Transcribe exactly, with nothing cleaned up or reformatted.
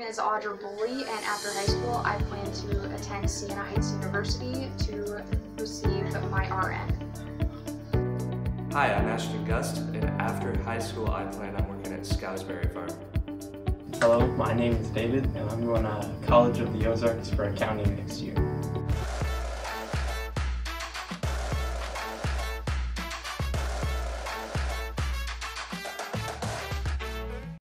is Audra Bully, and after high school I plan to attend Siena Heights University to receive my R N. Hi, I'm Ashton Gust, and after high school I plan on working at Scoutsbury Farm. Hello, my name is David, and I'm going to College of the Ozarks for accounting next year.